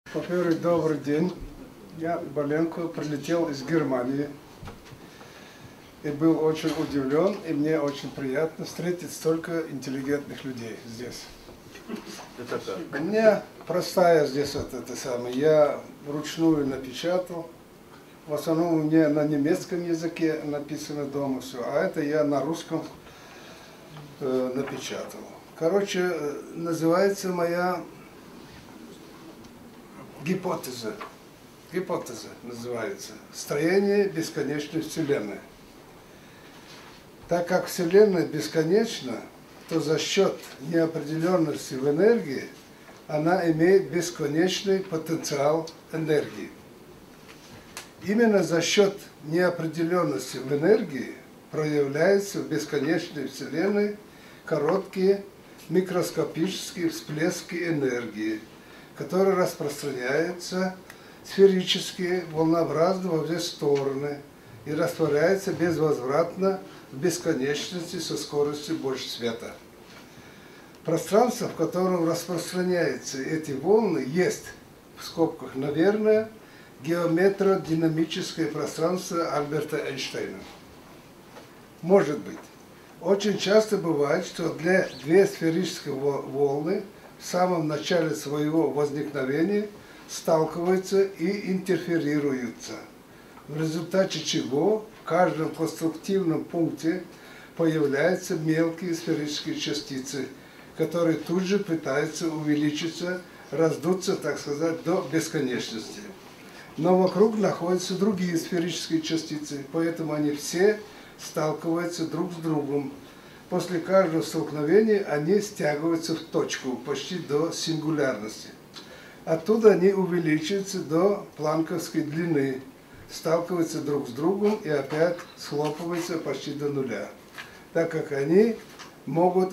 Во-первых, добрый день. Я Боленко, прилетел из Германии. И был очень удивлен, и мне очень приятно встретить столько интеллигентных людей здесь. Это так. У меня простая здесь это самое. Я вручную напечатал. В основном у меня на немецком языке написано дома все, а это я на русском напечатал. Короче, называется моя гипотеза. Гипотеза называется. Строение бесконечной Вселенной. Так как Вселенная бесконечна, то за счет неопределенности в энергии она имеет бесконечный потенциал энергии. Именно за счет неопределенности в энергии проявляются в бесконечной Вселенной короткие микроскопические всплески энергии, которые распространяются сферически, волнообразно во все стороны и растворяются безвозвратно в бесконечности со скоростью больше света. Пространство, в котором распространяются эти волны, есть, в скобках, наверное, геометродинамическое пространство Альберта Эйнштейна. Может быть. Очень часто бывает, что две сферические волны в самом начале своего возникновения сталкиваются и интерферируются, в результате чего в каждом конструктивном пункте появляются мелкие сферические частицы, которые тут же пытаются увеличиться, раздуться, так сказать, до бесконечности. Но вокруг находятся другие сферические частицы, поэтому они все сталкиваются друг с другом. После каждого столкновения они стягиваются в точку, почти до сингулярности. Оттуда они увеличиваются до планковской длины, сталкиваются друг с другом и опять схлопываются почти до нуля, так они могут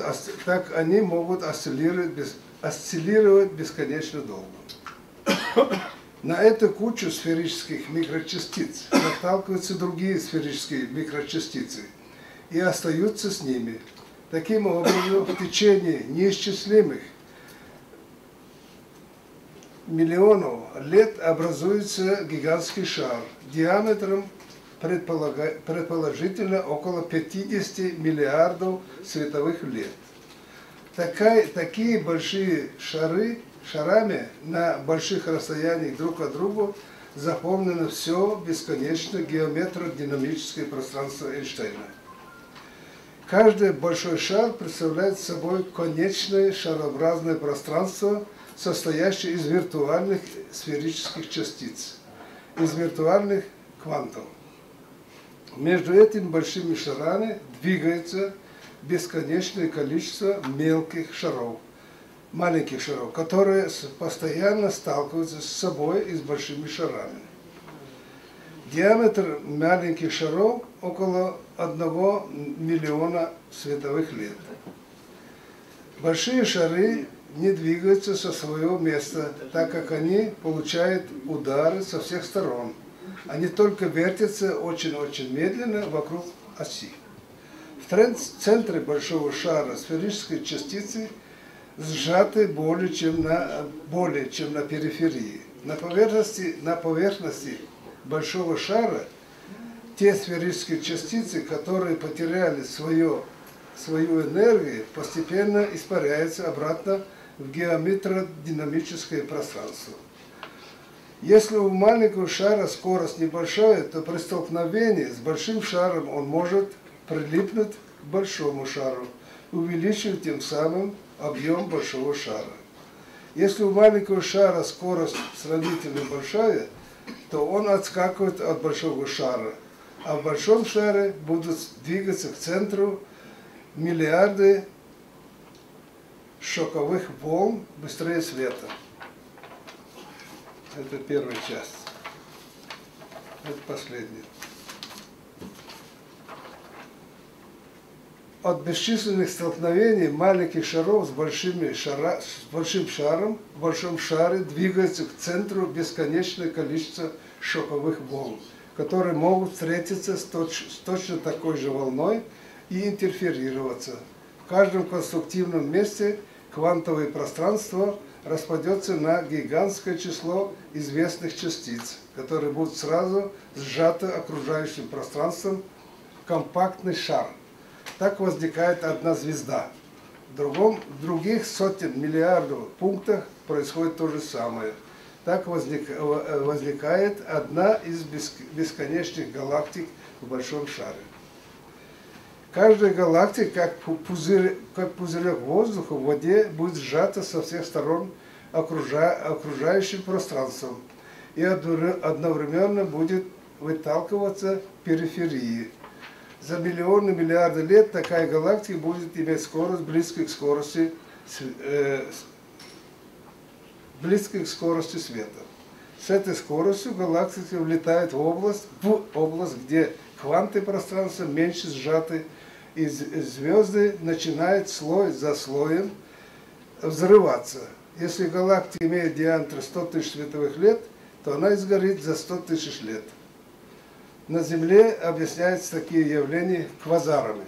осциллировать бесконечно долго. На эту кучу сферических микрочастиц наталкиваются другие сферические микрочастицы и остаются с ними. Таким образом, в течение неисчислимых миллионов лет образуется гигантский шар диаметром предположительно около 50 миллиардов световых лет. Такие большие шарами на больших расстояниях друг от друга заполнено все бесконечно геометродинамическое пространство Эйнштейна. Каждый большой шар представляет собой конечное шарообразное пространство, состоящее из виртуальных сферических частиц, из виртуальных квантов. Между этими большими шарами двигается бесконечное количество мелких шаров, маленьких шаров, которые постоянно сталкиваются с собой и с большими шарами. Диаметр маленьких шаров около 1 миллиона световых лет. Большие шары не двигаются со своего места, так как они получают удары со всех сторон. Они только вертятся очень-очень медленно вокруг оси. В центре большого шара сферические частицы сжаты более чем на периферии. На поверхности большого шара те сферические частицы, которые потеряли свою энергию, постепенно испаряются обратно в геометродинамическое пространство. Если у маленького шара скорость небольшая, то при столкновении с большим шаром он может прилипнуть к большому шару, увеличив тем самым объем большого шара. Если у маленького шара скорость сравнительно большая, то он отскакивает от большого шара, а в большом шаре будут двигаться к центру миллиарды шоковых волн быстрее света. Это первая часть. Это последняя. От бесчисленных столкновений маленьких шаров с большим шаром в большом шаре двигается к центру бесконечное количество шоковых волн, которые могут встретиться с точно такой же волной и интерферироваться. В каждом конструктивном месте квантовое пространство распадется на гигантское число известных частиц, которые будут сразу сжаты окружающим пространством в компактный шар. Так возникает одна звезда. В других сотен миллиардов пунктах происходит то же самое. Так возникает одна из бесконечных галактик в большом шаре. Каждая галактика, как пузырек воздуха в воде, будет сжата со всех сторон окружающим пространством и одновременно будет выталкиваться в периферии. За миллиарды лет такая галактика будет иметь скорость, близкую к скорости света. С этой скоростью галактика влетает в область, где кванты пространства меньше сжаты, и звезды начинают слой за слоем взрываться. Если галактика имеет диаметр 100 тысяч световых лет, то она сгорит за 100 тысяч лет. На Земле объясняются такие явления квазарами.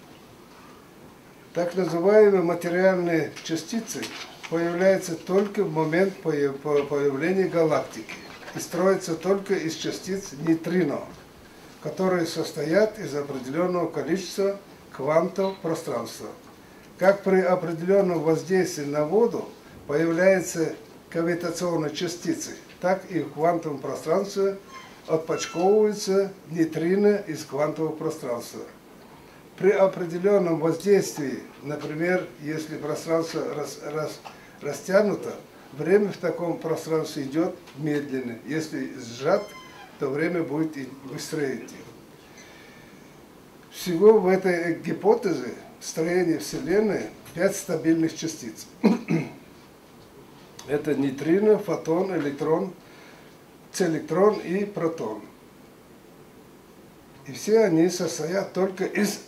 Так называемые материальные частицы появляются только в момент появления галактики и строятся только из частиц нейтрино, которые состоят из определенного количества квантов пространства. Как при определенном воздействии на воду появляются кавитационные частицы, так и в квантовом пространстве отпочковываются нейтрино из квантового пространства. При определенном воздействии, например, если пространство растянуто, время в таком пространстве идет медленно. Если сжат, то время будет быстрее идти. Всего в этой гипотезе строения Вселенной 5 стабильных частиц. Это нейтрино, фотон, электрон, электрон и протон. И все они состоят только из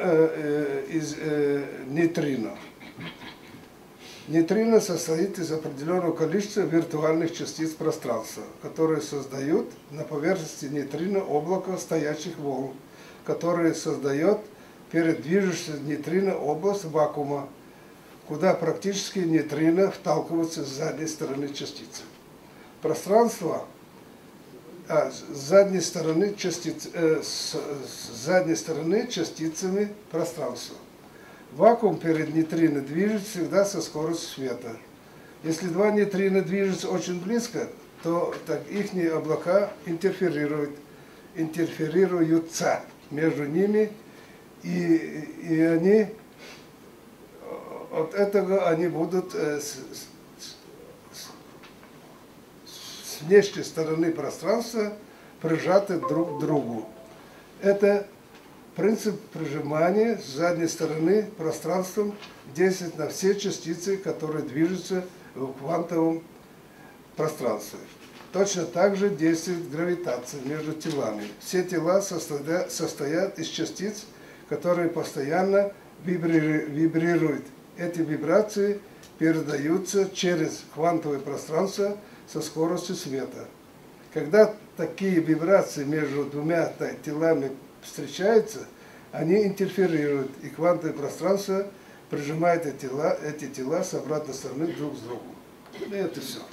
нейтрино. Нейтрино состоит из определенного количества виртуальных частиц пространства, которые создают на поверхности нейтрино облако стоячих волн, которые создает перед движущейся нейтрино область вакуума, куда практически нейтрино вталкиваются с задней стороны частицы. Пространство с задней стороны частицами пространства. Вакуум перед нейтрино движется всегда со скоростью света. Если два нейтрино движутся очень близко, то так их облака интерферируются между ними, и они от этого они будут с внешней стороны пространства прижаты друг к другу. Это принцип прижимания с задней стороны пространством действует на все частицы, которые движутся в квантовом пространстве. Точно так же действует гравитация между телами. Все тела состоят из частиц, которые постоянно вибрируют. Эти вибрации передаются через квантовое пространство со скоростью света. Когда такие вибрации между двумя телами встречаются, они интерферируют, и квантовое пространство прижимает эти тела с обратной стороны друг с другом. И это все.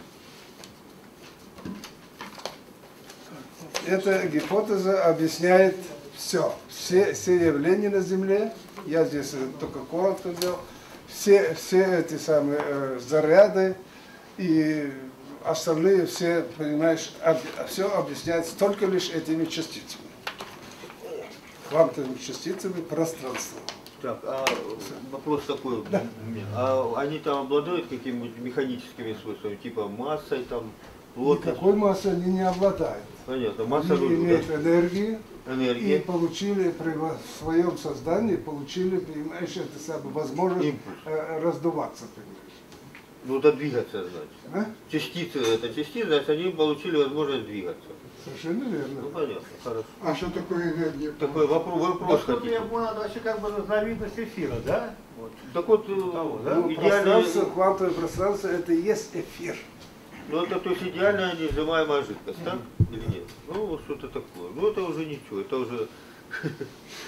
Эта гипотеза объясняет все явления на Земле. Я здесь только коротко взял. Все эти самые заряды и остальные все, понимаешь, все объясняется только лишь этими частицами. Квантовыми частицами пространства. Так, а вопрос такой. Да. А они там обладают какими-нибудь механическими свойствами, типа массой, там, плотностью? Никакой массой они не обладают. Понятно, масса они имеют энергию. И получили при своем создании, понимаешь, это самое, возможность раздуваться, понимаешь. Ну, это двигаться, значит. А? Частицы, значит, они получили возможность двигаться. Совершенно верно. Ну, понятно, хорошо. А что такое энергия? Такой вопрос хотите. Я понял, вообще как бы разновидность эфира, да? Вот. Так вот, Того, да? Ну, пространство, квантовое пространство, это и есть эфир. Ну, это то есть идеальная неизжимаемая жидкость, так? Или нет? Ну, вот что-то такое. Ну, это уже ничего, это уже...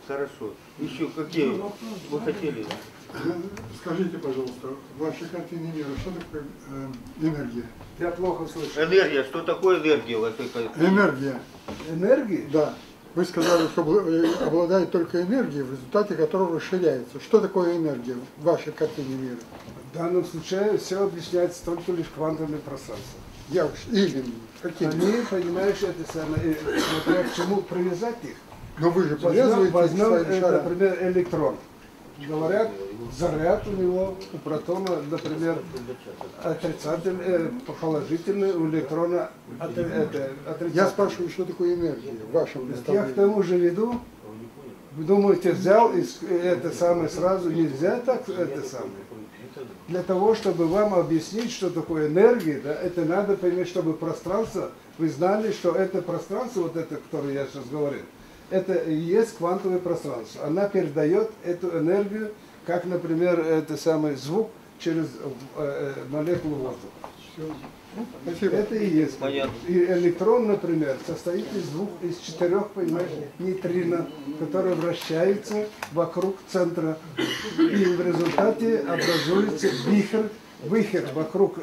Хорошо. Еще какие вы хотели? Скажите, пожалуйста, в вашей картине мира, что такое энергия? Я плохо слышу. Энергия. Что такое энергия в этой картине? Энергия, Энергии? да. Вы сказали, что обладает только энергией, в результате которой расширяется. Что такое энергия в вашей картине мира? В данном случае все объясняется только лишь квантовыми пространствами. Я уж именно. Каким? Они, понимаешь, это самое, смотря к чему привязать их. Но вы же привязываете Возьмем, своим шарам. например, электрон. Говорят, заряд у него, у протона, например, отрицательный, положительный, у электрона отрицательный. Я спрашиваю, что такое энергия в вашем Я к представлении? тому же веду, вы думаете, взял и это самое сразу, нельзя так это самое. Для того, чтобы вам объяснить, что такое энергия, да, это надо понимать, чтобы пространство, вы знали, что это пространство, вот это, которое я сейчас говорил, это и есть квантовое пространство. Она передает эту энергию, как, например, это самый звук через молекулу воздуха. Спасибо. Это и есть. Понятно. И электрон, например, состоит из 4, понимаешь, нейтрино, которые вращаются вокруг центра. И в результате образуется вихрь вокруг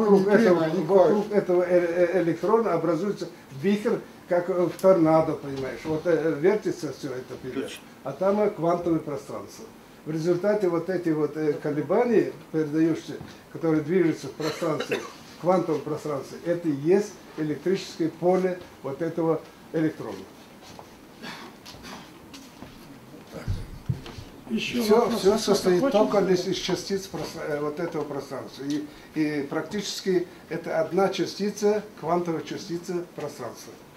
этого электрона образуется вихрь, как в торнадо, понимаешь. Вот вертится все это вперед. А там квантовое пространство. В результате вот эти вот колебания, передающиеся, которые движутся в пространстве, в квантовом пространстве, это и есть электрическое поле вот этого электрона. Все состоит только лишь из частиц вот этого пространства. И практически это одна частица, квантовая частица пространства.